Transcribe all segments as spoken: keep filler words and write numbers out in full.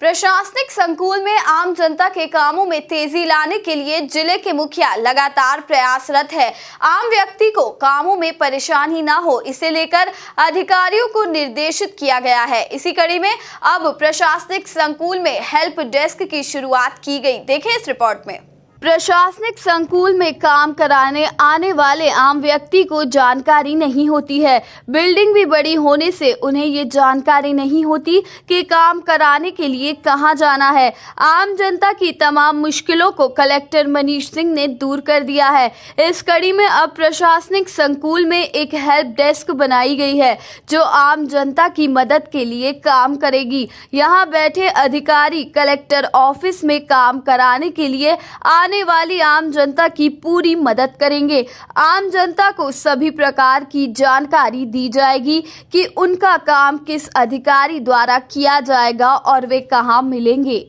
प्रशासनिक संकुल में आम जनता के कामों में तेजी लाने के लिए जिले के मुखिया लगातार प्रयासरत है। आम व्यक्ति को कामों में परेशानी न हो, इसे लेकर अधिकारियों को निर्देशित किया गया है। इसी कड़ी में अब प्रशासनिक संकुल में हेल्प डेस्क की शुरुआत की गई। देखें इस रिपोर्ट में। प्रशासनिक संकुल में काम कराने आने वाले आम व्यक्ति को जानकारी नहीं होती है। बिल्डिंग भी बड़ी होने से उन्हें ये जानकारी नहीं होती कि काम कराने के लिए कहां जाना है। आम जनता की तमाम मुश्किलों को कलेक्टर मनीष सिंह ने दूर कर दिया है। इस कड़ी में अब प्रशासनिक संकुल में एक हेल्प डेस्क बनाई गई है, जो आम जनता की मदद के लिए काम करेगी। यहाँ बैठे अधिकारी कलेक्टर ऑफिस में काम कराने के लिए आने वाली आम जनता की पूरी मदद करेंगे। आम जनता को सभी प्रकार की जानकारी दी जाएगी कि उनका काम किस अधिकारी द्वारा किया जाएगा और वे कहां मिलेंगे।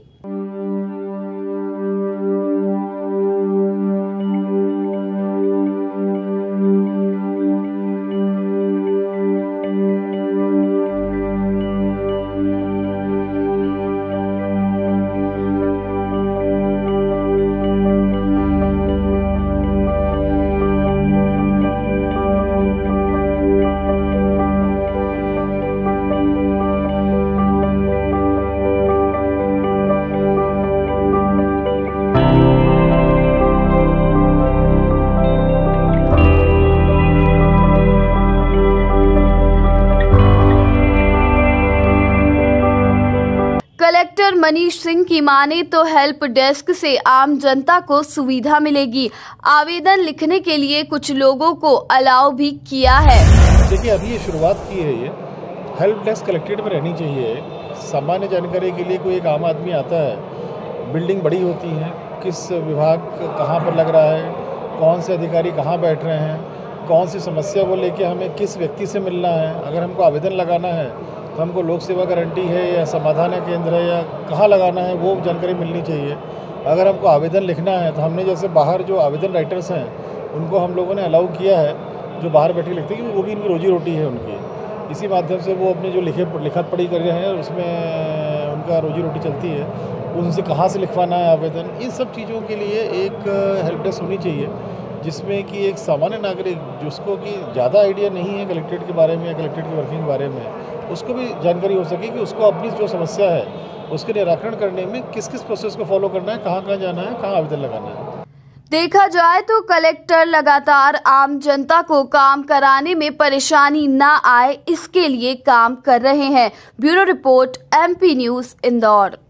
कलेक्टर मनीष सिंह की माने तो हेल्प डेस्क से आम जनता को सुविधा मिलेगी। आवेदन लिखने के लिए कुछ लोगों को अलाउ भी किया है। देखिए, अभी ये शुरुआत की है। ये हेल्प डेस्क कलेक्ट्रेट में रहनी चाहिए। सामान्य जानकारी के लिए कोई एक आम आदमी आता है, बिल्डिंग बड़ी होती है, किस विभाग कहाँ पर लग रहा है, कौन से अधिकारी कहाँ बैठ रहे हैं, कौन सी समस्या को लेके हमें किस व्यक्ति से मिलना है, अगर हमको आवेदन लगाना है तो हमको लोक सेवा गारंटी है या समाधान केंद्र है या कहाँ लगाना है, वो जानकारी मिलनी चाहिए। अगर हमको आवेदन लिखना है तो हमने जैसे बाहर जो आवेदन राइटर्स हैं उनको हम लोगों ने अलाउ किया है, जो बाहर बैठे लिखते हैं, वो भी इनकी रोजी रोटी है उनकी। इसी माध्यम से वो अपने जो लिखे लिखत पढ़ी कर रहे हैं उसमें उनका रोजी रोटी चलती है। उनसे कहाँ से लिखवाना है आवेदन, इन सब चीज़ों के लिए एक हेल्प डेस्क होनी चाहिए, जिसमें कि एक सामान्य नागरिक जिसको कि ज़्यादा आइडिया नहीं है कलेक्ट्रेट के बारे में या कलेक्ट्रेट की वर्किंग के बारे में, उसको भी जानकारी हो सके कि उसको अपनी जो समस्या है उसके निराकरण करने में किस किस प्रोसेस को फॉलो करना है, कहाँ कहाँ जाना है, कहाँ आवेदन लगाना है। देखा जाए तो कलेक्टर लगातार आम जनता को काम कराने में परेशानी न आए, इसके लिए काम कर रहे हैं। Bureau report, MP news, Indore.